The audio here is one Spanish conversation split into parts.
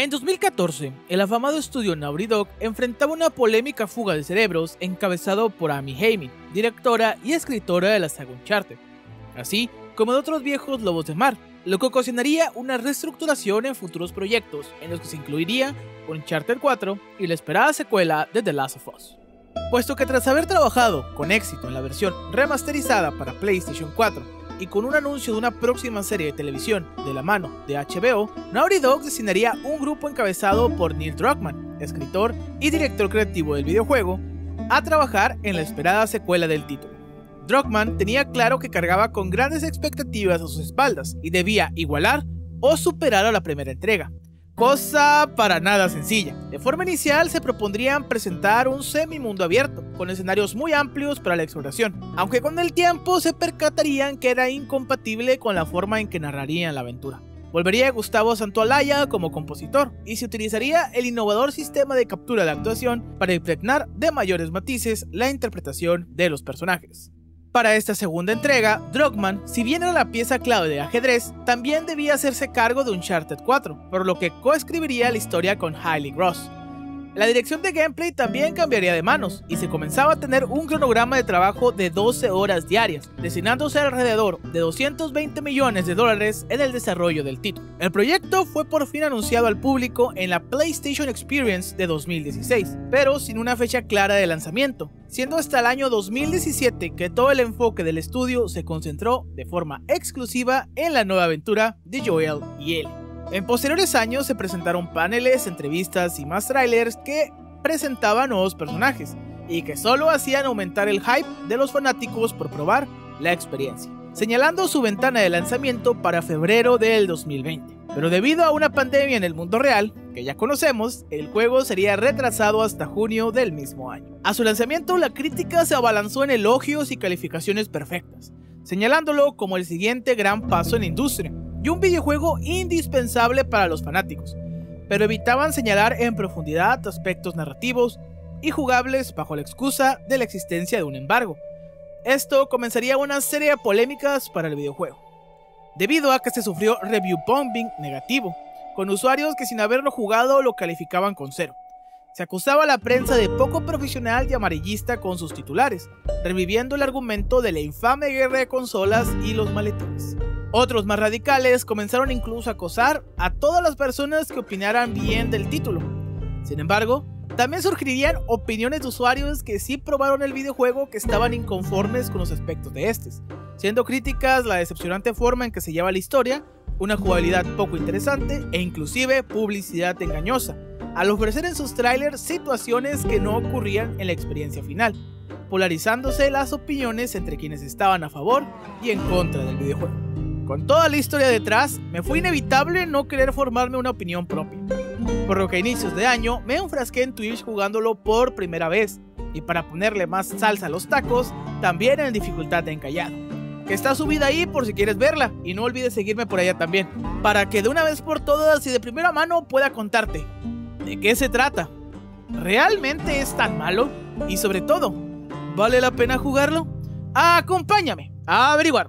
En 2014, el afamado estudio Naughty Dog enfrentaba una polémica fuga de cerebros encabezado por Amy Heinz, directora y escritora de la saga Uncharted, así como de otros viejos lobos de mar, lo que ocasionaría una reestructuración en futuros proyectos en los que se incluiría Uncharted 4 y la esperada secuela de The Last of Us. Puesto que tras haber trabajado con éxito en la versión remasterizada para PlayStation 4 y con un anuncio de una próxima serie de televisión de la mano de HBO, Naughty Dog designaría un grupo encabezado por Neil Druckmann, escritor y director creativo del videojuego, a trabajar en la esperada secuela del título. Druckmann tenía claro que cargaba con grandes expectativas a sus espaldas y debía igualar o superar a la primera entrega, cosa para nada sencilla. De forma inicial se propondrían presentar un semi-mundo abierto, con escenarios muy amplios para la exploración, aunque con el tiempo se percatarían que era incompatible con la forma en que narrarían la aventura. Volvería Gustavo Santaolalla como compositor, y se utilizaría el innovador sistema de captura de actuación para impregnar de mayores matices la interpretación de los personajes. Para esta segunda entrega, Druckmann, si bien era la pieza clave de ajedrez, también debía hacerse cargo de Uncharted 4, por lo que coescribiría la historia con Hayley Gross. La dirección de gameplay también cambiaría de manos, y se comenzaba a tener un cronograma de trabajo de 12 horas diarias, destinándose alrededor de 220 millones de dólares en el desarrollo del título. El proyecto fue por fin anunciado al público en la PlayStation Experience de 2016, pero sin una fecha clara de lanzamiento, siendo hasta el año 2017 que todo el enfoque del estudio se concentró de forma exclusiva en la nueva aventura de Joel y Ellie. En posteriores años se presentaron paneles, entrevistas y más trailers que presentaban nuevos personajes y que solo hacían aumentar el hype de los fanáticos por probar la experiencia, señalando su ventana de lanzamiento para febrero del 2020. Pero debido a una pandemia en el mundo real, que ya conocemos, el juego sería retrasado hasta junio del mismo año. A su lanzamiento, la crítica se abalanzó en elogios y calificaciones perfectas, señalándolo como el siguiente gran paso en la industria y un videojuego indispensable para los fanáticos, pero evitaban señalar en profundidad aspectos narrativos y jugables bajo la excusa de la existencia de un embargo. Esto comenzaría una serie de polémicas para el videojuego, debido a que se sufrió review bombing negativo, con usuarios que sin haberlo jugado lo calificaban con 0. Se acusaba a la prensa de poco profesional y amarillista con sus titulares, reviviendo el argumento de la infame guerra de consolas y los maletines. Otros más radicales comenzaron incluso a acosar a todas las personas que opinaran bien del título. Sin embargo, también surgirían opiniones de usuarios que sí probaron el videojuego que estaban inconformes con los aspectos de estos, siendo críticas la decepcionante forma en que se lleva la historia, una jugabilidad poco interesante e inclusive publicidad engañosa, al ofrecer en sus trailers situaciones que no ocurrían en la experiencia final, polarizándose las opiniones entre quienes estaban a favor y en contra del videojuego. Con toda la historia detrás, me fue inevitable no querer formarme una opinión propia, por lo que a inicios de año me enfrasqué en Twitch jugándolo por primera vez, y para ponerle más salsa a los tacos, también en dificultad de encallado, que está subida ahí por si quieres verla, y no olvides seguirme por allá también, para que de una vez por todas y de primera mano pueda contarte de qué se trata. ¿Realmente es tan malo? Y sobre todo, ¿vale la pena jugarlo? Acompáñame a averiguar.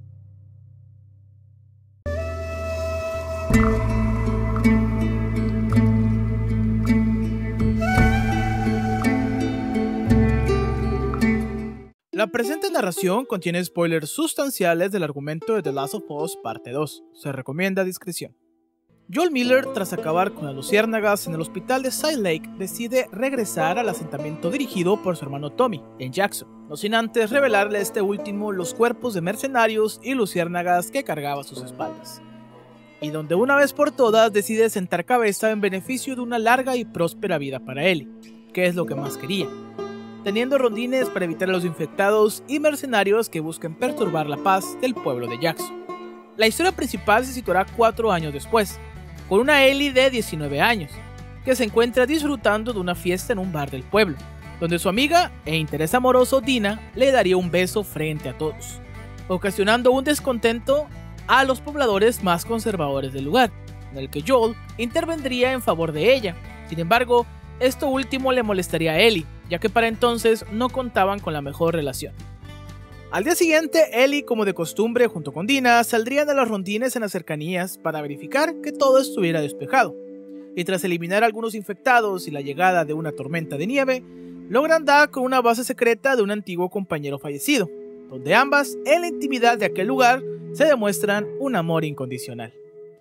La presente narración contiene spoilers sustanciales del argumento de The Last of Us Parte 2. Se recomienda discreción. Joel Miller, tras acabar con las luciérnagas en el hospital de Side Lake, decide regresar al asentamiento dirigido por su hermano Tommy, en Jackson, no sin antes revelarle a este último los cuerpos de mercenarios y luciérnagas que cargaba a sus espaldas, y donde una vez por todas decide sentar cabeza en beneficio de una larga y próspera vida para Ellie, que es lo que más quería, teniendo rondines para evitar a los infectados y mercenarios que busquen perturbar la paz del pueblo de Jackson. La historia principal se situará 4 años después, con una Ellie de 19 años, que se encuentra disfrutando de una fiesta en un bar del pueblo, donde su amiga e interés amoroso Dina le daría un beso frente a todos, ocasionando un descontento a los pobladores más conservadores del lugar, en el que Joel intervendría en favor de ella. Sin embargo, esto último le molestaría a Ellie, ya que para entonces no contaban con la mejor relación. Al día siguiente, Ellie, como de costumbre, junto con Dina, saldrían a los rondines en las cercanías para verificar que todo estuviera despejado. y tras eliminar a algunos infectados y la llegada de una tormenta de nieve, logran dar con una base secreta de un antiguo compañero fallecido, donde ambas, en la intimidad de aquel lugar, se demuestran un amor incondicional.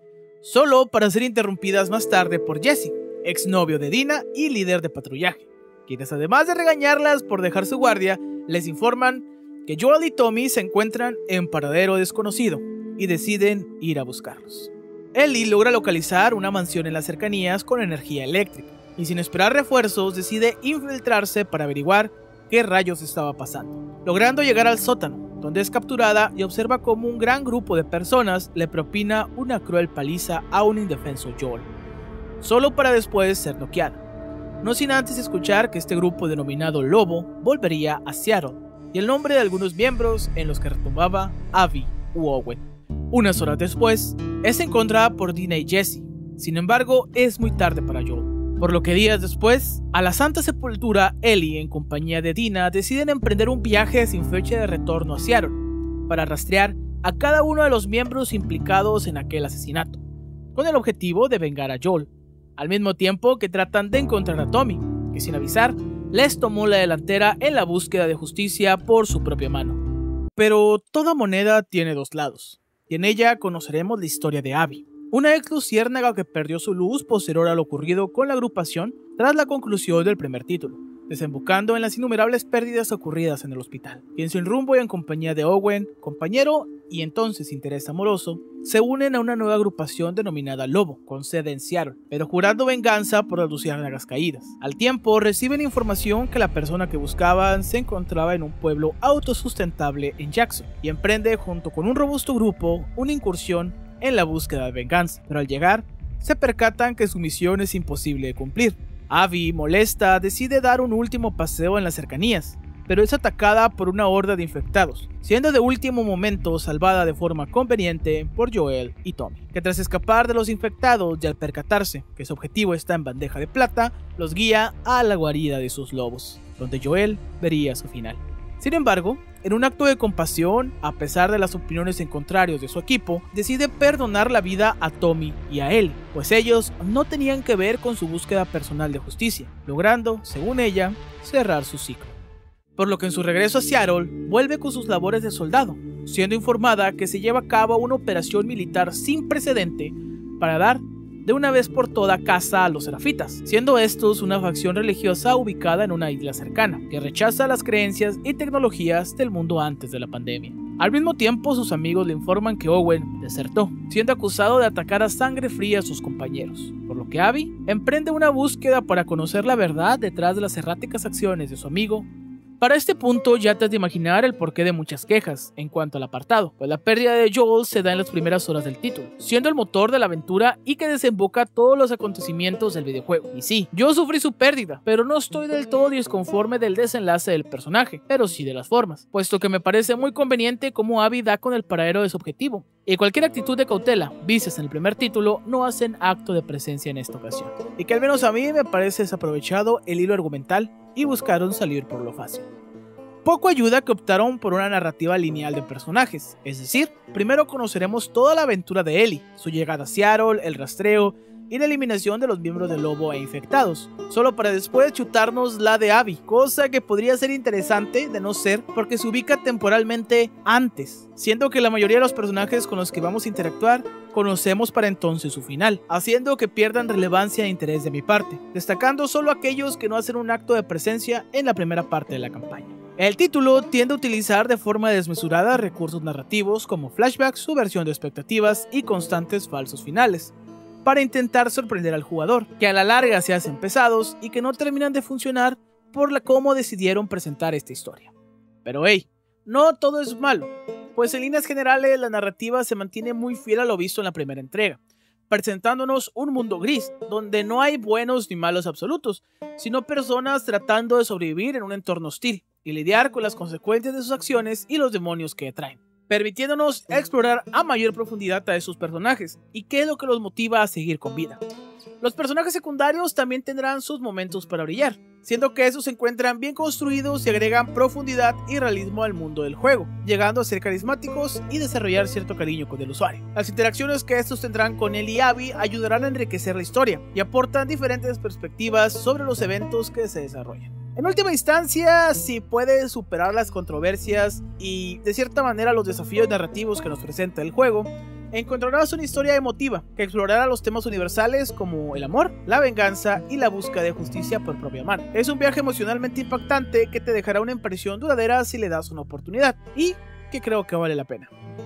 Solo para ser interrumpidas más tarde por Jesse, exnovio de Dina y líder de patrullaje, quienes además de regañarlas por dejar su guardia, les informan que Joel y Tommy se encuentran en paradero desconocido y deciden ir a buscarlos. Ellie logra localizar una mansión en las cercanías con energía eléctrica y sin esperar refuerzos decide infiltrarse para averiguar qué rayos estaba pasando, logrando llegar al sótano, donde es capturada y observa cómo un gran grupo de personas le propina una cruel paliza a un indefenso Joel, solo para después ser noqueada, no sin antes escuchar que este grupo denominado Lobo volvería a Seattle y el nombre de algunos miembros en los que retumbaba Abby u Owen. Unas horas después, es encontrada por Dina y Jesse, sin embargo es muy tarde para Joel, por lo que días después, a la Santa Sepultura, Ellie en compañía de Dina deciden emprender un viaje sin fecha de retorno a Seattle, para rastrear a cada uno de los miembros implicados en aquel asesinato, con el objetivo de vengar a Joel, al mismo tiempo que tratan de encontrar a Tommy, que sin avisar, les tomó la delantera en la búsqueda de justicia por su propia mano. Pero toda moneda tiene dos lados, y en ella conoceremos la historia de Abby, una ex luciérnaga que perdió su luz posterior a lo ocurrido con la agrupación tras la conclusión del primer título, desembocando en las innumerables pérdidas ocurridas en el hospital, quien sin rumbo y en compañía de Owen, compañero y entonces interés amoroso, se unen a una nueva agrupación denominada Lobo, con sede en Seattle, pero jurando venganza por las luciérnagas caídas. Al tiempo, reciben información que la persona que buscaban se encontraba en un pueblo autosustentable en Jackson, y emprende junto con un robusto grupo una incursión en la búsqueda de venganza, pero al llegar, se percatan que su misión es imposible de cumplir. Abby, molesta, decide dar un último paseo en las cercanías, pero es atacada por una horda de infectados, siendo de último momento salvada de forma conveniente por Joel y Tommy, que tras escapar de los infectados y al percatarse que su objetivo está en bandeja de plata, los guía a la guarida de sus lobos, donde Joel vería su final. Sin embargo, en un acto de compasión, a pesar de las opiniones en contrarios de su equipo, decide perdonar la vida a Tommy y a él, pues ellos no tenían que ver con su búsqueda personal de justicia, logrando, según ella, cerrar su ciclo. Por lo que en su regreso a Seattle, vuelve con sus labores de soldado, siendo informada que se lleva a cabo una operación militar sin precedente para dar de una vez por toda caza a los serafitas, siendo estos una facción religiosa ubicada en una isla cercana, que rechaza las creencias y tecnologías del mundo antes de la pandemia. Al mismo tiempo, sus amigos le informan que Owen desertó, siendo acusado de atacar a sangre fría a sus compañeros, por lo que Abby emprende una búsqueda para conocer la verdad detrás de las erráticas acciones de su amigo. Para este punto ya te has de imaginar el porqué de muchas quejas en cuanto al apartado, pues la pérdida de Joel se da en las primeras horas del título, siendo el motor de la aventura y que desemboca todos los acontecimientos del videojuego. Y sí, yo sufrí su pérdida, pero no estoy del todo disconforme del desenlace del personaje, pero sí de las formas, puesto que me parece muy conveniente cómo Abby da con el paradero de su objetivo, y cualquier actitud de cautela vistas en el primer título no hacen acto de presencia en esta ocasión, y que al menos a mí me parece desaprovechado el hilo argumental y buscaron salir por lo fácil. Poco ayuda que optaron por una narrativa lineal de personajes, es decir, primero conoceremos toda la aventura de Ellie, su llegada a Seattle, el rastreo y la eliminación de los miembros del Lobo e infectados, solo para después chutarnos la de Abby, cosa que podría ser interesante de no ser porque se ubica temporalmente antes, siendo que la mayoría de los personajes con los que vamos a interactuar conocemos para entonces su final, haciendo que pierdan relevancia e interés de mi parte, destacando solo aquellos que no hacen un acto de presencia en la primera parte de la campaña. El título tiende a utilizar de forma desmesurada recursos narrativos como flashbacks, subversión de expectativas y constantes falsos finales, para intentar sorprender al jugador, que a la larga se hacen pesados y que no terminan de funcionar por cómo decidieron presentar esta historia. Pero hey, no todo es malo, pues en líneas generales la narrativa se mantiene muy fiel a lo visto en la primera entrega, presentándonos un mundo gris, donde no hay buenos ni malos absolutos, sino personas tratando de sobrevivir en un entorno hostil y lidiar con las consecuencias de sus acciones y los demonios que atraen, permitiéndonos explorar a mayor profundidad a esos personajes y qué es lo que los motiva a seguir con vida. Los personajes secundarios también tendrán sus momentos para brillar, siendo que estos se encuentran bien construidos y agregan profundidad y realismo al mundo del juego, llegando a ser carismáticos y desarrollar cierto cariño con el usuario. Las interacciones que estos tendrán con él y Abby ayudarán a enriquecer la historia y aportan diferentes perspectivas sobre los eventos que se desarrollan. En última instancia, si puedes superar las controversias y de cierta manera los desafíos narrativos que nos presenta el juego, encontrarás una historia emotiva que explorará los temas universales como el amor, la venganza y la búsqueda de justicia por propia mano. Es un viaje emocionalmente impactante que te dejará una impresión duradera si le das una oportunidad y que creo que vale la pena.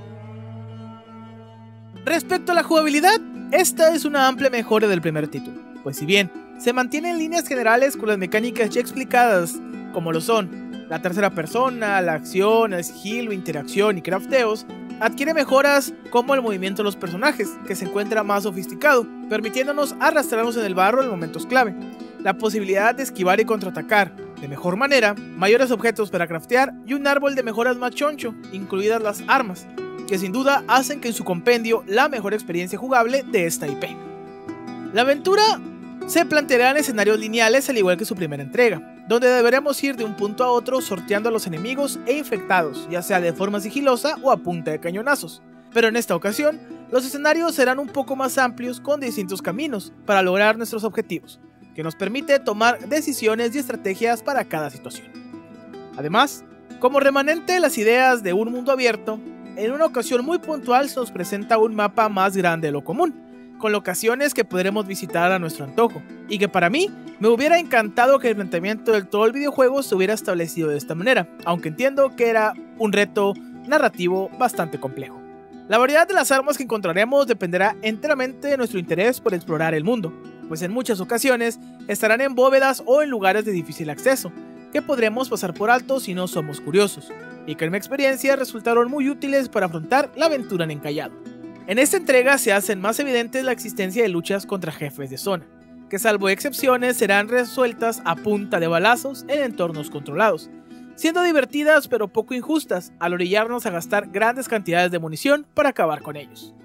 Respecto a la jugabilidad, esta es una amplia mejora del primer título, pues si bien se mantiene en líneas generales con las mecánicas ya explicadas, como lo son la tercera persona, la acción, el sigilo, interacción y crafteos, adquiere mejoras como el movimiento de los personajes, que se encuentra más sofisticado, permitiéndonos arrastrarnos en el barro en momentos clave, la posibilidad de esquivar y contraatacar de mejor manera, mayores objetos para craftear y un árbol de mejoras más choncho, incluidas las armas, que sin duda hacen que en su compendio la mejor experiencia jugable de esta IP. La aventura se planteará en escenarios lineales al igual que su primera entrega, donde deberemos ir de un punto a otro sorteando a los enemigos e infectados, ya sea de forma sigilosa o a punta de cañonazos. Pero en esta ocasión, los escenarios serán un poco más amplios con distintos caminos para lograr nuestros objetivos, que nos permite tomar decisiones y estrategias para cada situación. Además, como remanente de las ideas de un mundo abierto, en una ocasión muy puntual se nos presenta un mapa más grande de lo común, con locaciones que podremos visitar a nuestro antojo, y que para mí me hubiera encantado que el planteamiento de todo el videojuego se hubiera establecido de esta manera, aunque entiendo que era un reto narrativo bastante complejo. La variedad de las armas que encontraremos dependerá enteramente de nuestro interés por explorar el mundo, pues en muchas ocasiones estarán en bóvedas o en lugares de difícil acceso, que podremos pasar por alto si no somos curiosos, y que en mi experiencia resultaron muy útiles para afrontar la aventura en encallado. En esta entrega se hacen más evidentes la existencia de luchas contra jefes de zona, que salvo excepciones serán resueltas a punta de balazos en entornos controlados, siendo divertidas pero poco injustas al orillarnos a gastar grandes cantidades de munición para acabar con ellos.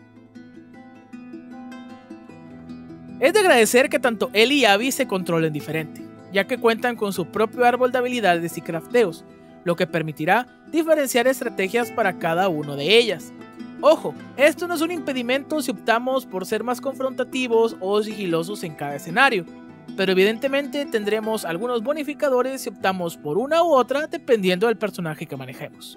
Es de agradecer que tanto él y Abby se controlen diferente, ya que cuentan con su propio árbol de habilidades y crafteos, lo que permitirá diferenciar estrategias para cada uno de ellas. Ojo, esto no es un impedimento si optamos por ser más confrontativos o sigilosos en cada escenario, pero evidentemente tendremos algunos bonificadores si optamos por una u otra dependiendo del personaje que manejemos.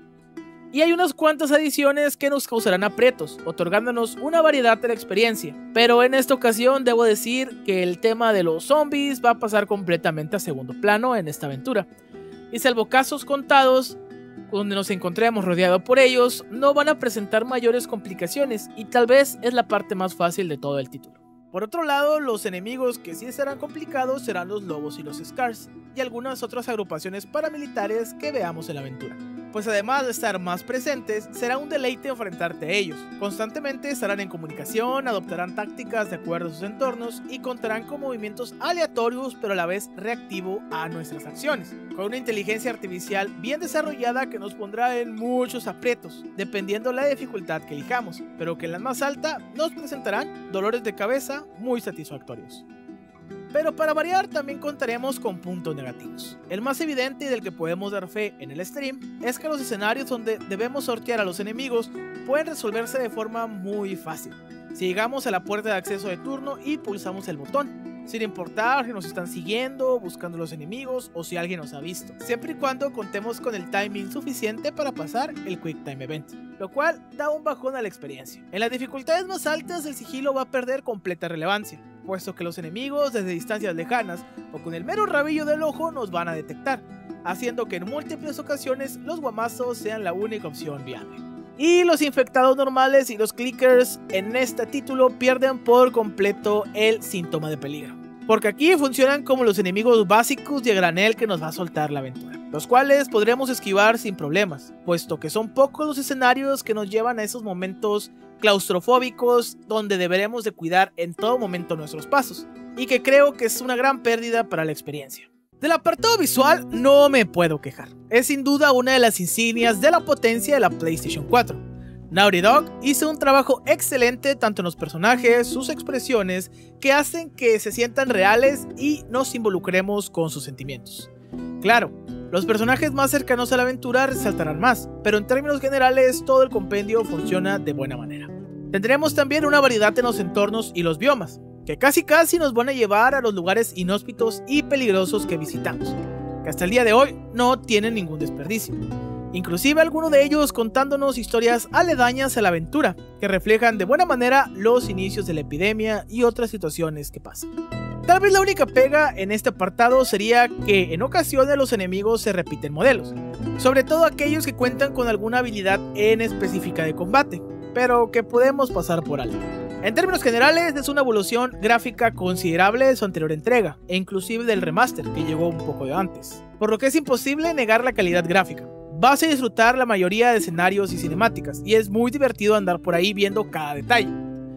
Y hay unas cuantas adiciones que nos causarán aprietos, otorgándonos una variedad de la experiencia, pero en esta ocasión debo decir que el tema de los zombies va a pasar completamente a segundo plano en esta aventura, y salvo casos contados, donde nos encontremos rodeados por ellos, no van a presentar mayores complicaciones y tal vez es la parte más fácil de todo el título. Por otro lado, los enemigos que sí serán complicados serán los lobos y los scars, y algunas otras agrupaciones paramilitares que veamos en la aventura. Pues además de estar más presentes, será un deleite enfrentarte a ellos. Constantemente estarán en comunicación, adoptarán tácticas de acuerdo a sus entornos y contarán con movimientos aleatorios pero a la vez reactivo a nuestras acciones, con una inteligencia artificial bien desarrollada que nos pondrá en muchos aprietos, dependiendo la dificultad que elijamos, pero que en la más alta nos presentarán dolores de cabeza muy satisfactorios. Pero para variar también contaremos con puntos negativos. El más evidente y del que podemos dar fe en el stream es que los escenarios donde debemos sortear a los enemigos pueden resolverse de forma muy fácil. Si llegamos a la puerta de acceso de turno y pulsamos el botón, sin importar si nos están siguiendo, buscando los enemigos o si alguien nos ha visto, siempre y cuando contemos con el timing suficiente para pasar el Quick Time Event, lo cual da un bajón a la experiencia. En las dificultades más altas el sigilo va a perder completa relevancia, puesto que los enemigos desde distancias lejanas o con el mero rabillo del ojo nos van a detectar, haciendo que en múltiples ocasiones los guamazos sean la única opción viable. Y los infectados normales y los clickers en este título pierden por completo el síntoma de peligro, porque aquí funcionan como los enemigos básicos de granel que nos va a soltar la aventura, los cuales podremos esquivar sin problemas, puesto que son pocos los escenarios que nos llevan a esos momentos claustrofóbicos donde deberemos de cuidar en todo momento nuestros pasos, y que creo que es una gran pérdida para la experiencia. Del apartado visual no me puedo quejar, es sin duda una de las insignias de la potencia de la PlayStation 4. Naughty Dog hizo un trabajo excelente tanto en los personajes, sus expresiones, que hacen que se sientan reales y nos involucremos con sus sentimientos. Claro, los personajes más cercanos a la aventura resaltarán más, pero en términos generales todo el compendio funciona de buena manera. Tendremos también una variedad en los entornos y los biomas, que casi nos van a llevar a los lugares inhóspitos y peligrosos que visitamos, que hasta el día de hoy no tienen ningún desperdicio. Inclusive algunos de ellos contándonos historias aledañas a la aventura, que reflejan de buena manera los inicios de la epidemia y otras situaciones que pasan. Tal vez la única pega en este apartado sería que en ocasiones los enemigos se repiten modelos, sobre todo aquellos que cuentan con alguna habilidad en específica de combate, pero que podemos pasar por alto. En términos generales es una evolución gráfica considerable de su anterior entrega, e inclusive del remaster que llegó un poco de antes, por lo que es imposible negar la calidad gráfica. Vas a disfrutar la mayoría de escenarios y cinemáticas, y es muy divertido andar por ahí viendo cada detalle.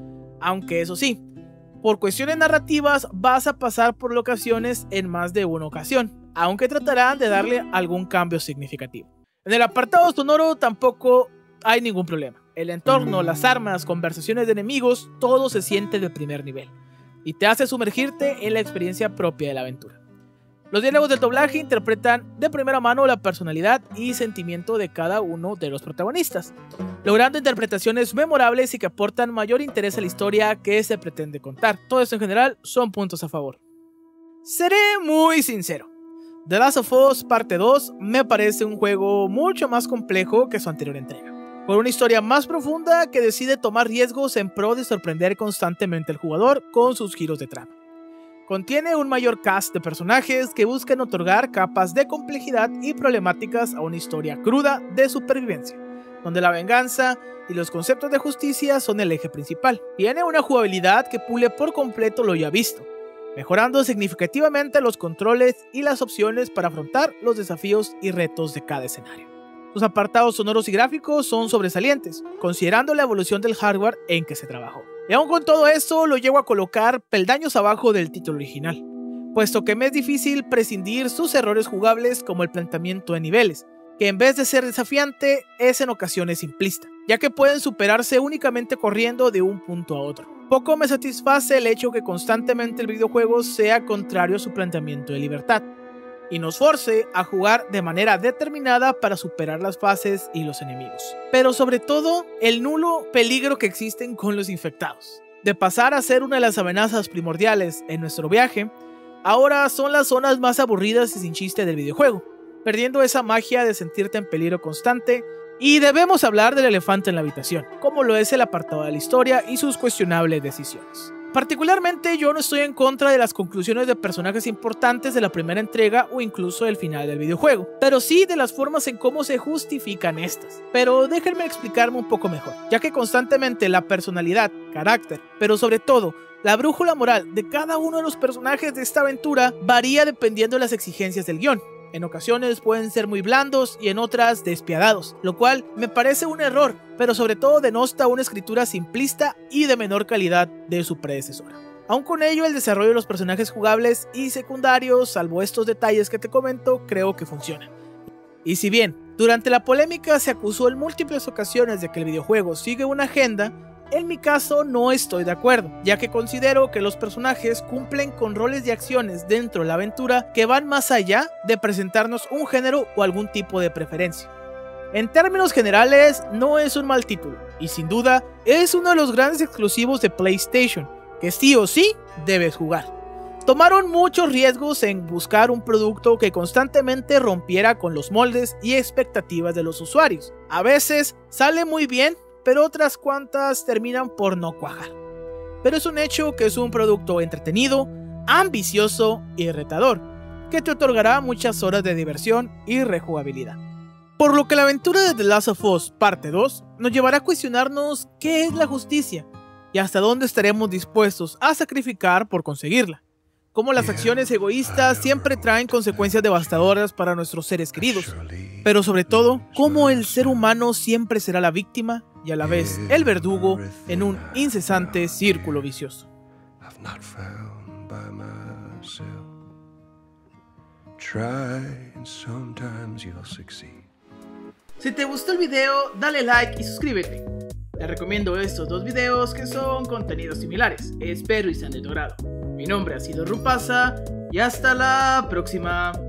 Aunque eso sí, por cuestiones narrativas vas a pasar por locaciones en más de una ocasión, aunque tratarán de darle algún cambio significativo. En el apartado sonoro tampoco hay ningún problema. El entorno, las armas, conversaciones de enemigos, todo se siente de primer nivel, y te hace sumergirte en la experiencia propia de la aventura. Los diálogos del doblaje interpretan de primera mano la personalidad y sentimiento de cada uno de los protagonistas, logrando interpretaciones memorables y que aportan mayor interés a la historia que se pretende contar. Todo esto en general son puntos a favor. Seré muy sincero, The Last of Us Parte 2 me parece un juego mucho más complejo que su anterior entrega, con una historia más profunda que decide tomar riesgos en pro de sorprender constantemente al jugador con sus giros de trama. Contiene un mayor cast de personajes que buscan otorgar capas de complejidad y problemáticas a una historia cruda de supervivencia, donde la venganza y los conceptos de justicia son el eje principal. Tiene una jugabilidad que pule por completo lo ya visto, mejorando significativamente los controles y las opciones para afrontar los desafíos y retos de cada escenario. Sus apartados sonoros y gráficos son sobresalientes, considerando la evolución del hardware en que se trabajó. Y aún con todo eso lo llevo a colocar peldaños abajo del título original, puesto que me es difícil prescindir sus errores jugables como el planteamiento de niveles, que en vez de ser desafiante es en ocasiones simplista, ya que pueden superarse únicamente corriendo de un punto a otro. Poco me satisface el hecho que constantemente el videojuego sea contrario a su planteamiento de libertad, y nos force a jugar de manera determinada para superar las fases y los enemigos. Pero sobre todo, el nulo peligro que existen con los infectados. De pasar a ser una de las amenazas primordiales en nuestro viaje, ahora son las zonas más aburridas y sin chiste del videojuego, perdiendo esa magia de sentirte en peligro constante. Y debemos hablar del elefante en la habitación, como lo es el apartado de la historia y sus cuestionables decisiones. Particularmente yo no estoy en contra de las conclusiones de personajes importantes de la primera entrega o incluso del final del videojuego, pero sí de las formas en cómo se justifican estas. Pero déjenme explicarme un poco mejor, ya que constantemente la personalidad, carácter, pero sobre todo la brújula moral de cada uno de los personajes de esta aventura varía dependiendo de las exigencias del guión. En ocasiones pueden ser muy blandos y en otras despiadados, lo cual me parece un error, pero sobre todo denota una escritura simplista y de menor calidad de su predecesora. Aun con ello, el desarrollo de los personajes jugables y secundarios, salvo estos detalles que te comento, creo que funcionan. Y si bien durante la polémica se acusó en múltiples ocasiones de que el videojuego sigue una agenda, en mi caso no estoy de acuerdo, ya que considero que los personajes cumplen con roles y acciones dentro de la aventura que van más allá de presentarnos un género o algún tipo de preferencia. En términos generales, no es un mal título, y sin duda es uno de los grandes exclusivos de PlayStation, que sí o sí debes jugar. Tomaron muchos riesgos en buscar un producto que constantemente rompiera con los moldes y expectativas de los usuarios. A veces sale muy bien, pero otras cuantas terminan por no cuajar. Pero es un hecho que es un producto entretenido, ambicioso y retador, que te otorgará muchas horas de diversión y rejugabilidad. Por lo que la aventura de The Last of Us Parte 2 nos llevará a cuestionarnos qué es la justicia y hasta dónde estaremos dispuestos a sacrificar por conseguirla. Cómo las acciones egoístas siempre traen consecuencias devastadoras para nuestros seres queridos, pero sobre todo, cómo el ser humano siempre será la víctima y a la vez el verdugo en un incesante círculo vicioso. Si te gustó el video, dale like y suscríbete. Les recomiendo estos dos videos que son contenidos similares, espero y sean de tu agrado. Mi nombre ha sido Rupasa y hasta la próxima.